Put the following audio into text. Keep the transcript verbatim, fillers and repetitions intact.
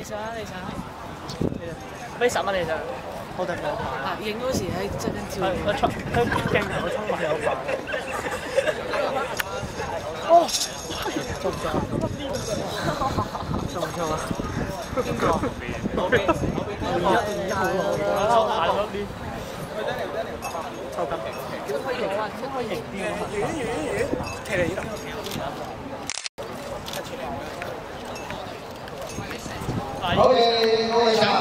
上啊！你上啊！俾十蚊你上，好定冇？ 啊！影嗰時喺側跟照。 佢衝，佢鏡頭衝埋有快。哦！中唔中啊？中唔中啊？邊個？嗰邊。二一二一好耐，抽大嗰邊。抽筋。先可以型啊！先可以型啲啊！企嚟呢度。 好嘅，各位。